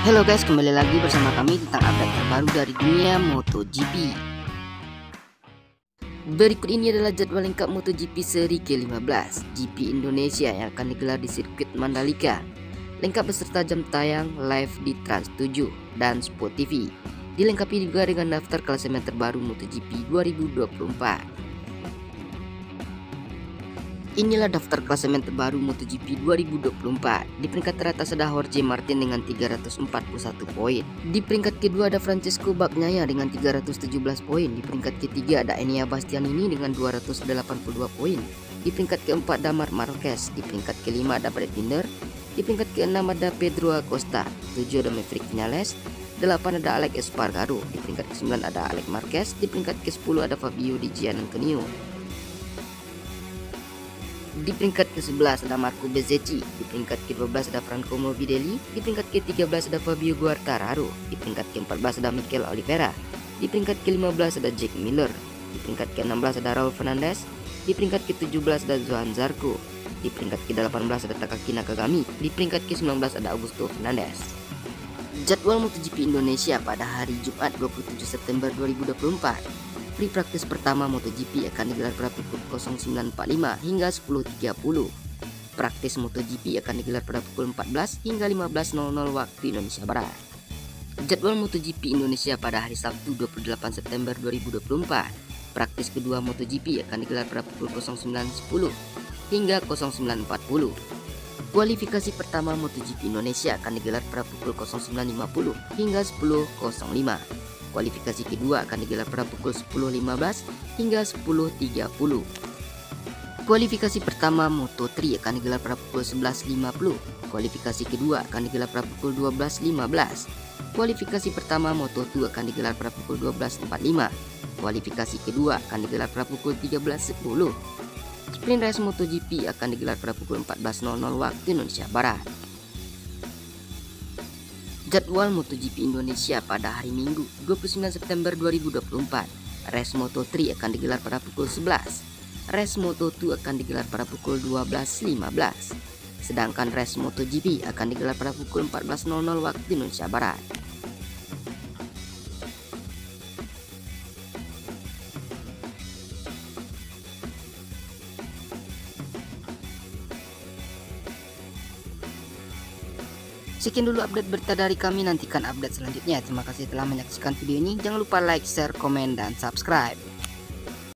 Halo guys, kembali lagi bersama kami tentang update terbaru dari dunia MotoGP. Berikut ini adalah jadwal lengkap MotoGP seri ke-15 GP Indonesia yang akan digelar di sirkuit Mandalika. Lengkap beserta jam tayang live di Trans 7 dan Sport TV. Dilengkapi juga dengan daftar klasemen terbaru MotoGP 2024. Inilah daftar klasemen terbaru MotoGP 2024. Di peringkat teratas ada Jorge Martin dengan 341 poin. Di peringkat kedua ada Francesco Bagnaia dengan 317 poin. Di peringkat ketiga ada Enea Bastianini dengan 282 poin. Di peringkat keempat ada Marc Marquez. Di peringkat kelima ada Brad Binder. Di peringkat keenam ada Pedro Acosta. 7 ada Maverick Vinales. 8 ada Alex Espargaro. Di peringkat ke-9 ada Alex Marquez. Di peringkat ke-10 ada Fabio Di Giannantonio. Di peringkat ke-11 ada Marco Bezzecchi, di peringkat ke-12 ada Franco Morbidelli, di peringkat ke-13 ada Fabio Quartararo, di peringkat ke-14 ada Mikel Oliveira, di peringkat ke-15 ada Jack Miller, di peringkat ke-16 ada Raul Fernandez, di peringkat ke-17 ada Johan Zarco, di peringkat ke-18 ada Takaki Nakagami, di peringkat ke-19 ada Augusto Fernandez. Jadwal MotoGP Indonesia pada hari Jumat 27 September 2024. Free practice pertama MotoGP akan digelar pada pukul 09.45 hingga 10.30. Praktis MotoGP akan digelar pada pukul 14 hingga 15.00 waktu Indonesia Barat. Jadwal MotoGP Indonesia pada hari Sabtu 28 September 2024. Praktis kedua MotoGP akan digelar pada pukul 09.10 hingga 09.40. Kualifikasi pertama MotoGP Indonesia akan digelar pada pukul 09.50 hingga 10.05. Kualifikasi kedua akan digelar pada pukul 10.15 hingga 10.30. Kualifikasi pertama Moto3 akan digelar pada pukul 11.50. Kualifikasi kedua akan digelar pada pukul 12.15. Kualifikasi pertama Moto2 akan digelar pada pukul 12.45. Kualifikasi kedua akan digelar pada pukul 13.10. Sprint race MotoGP akan digelar pada pukul 14.00 waktu Indonesia Barat. Jadwal MotoGP Indonesia pada hari Minggu 29 September 2024. Race Moto3 akan digelar pada pukul 11. Race Moto2 akan digelar pada pukul 12.15. Sedangkan race MotoGP akan digelar pada pukul 14.00 waktu Indonesia Barat. Sekian dulu update berita dari kami, nantikan update selanjutnya. Terima kasih telah menyaksikan video ini. Jangan lupa like, share, komen, dan subscribe.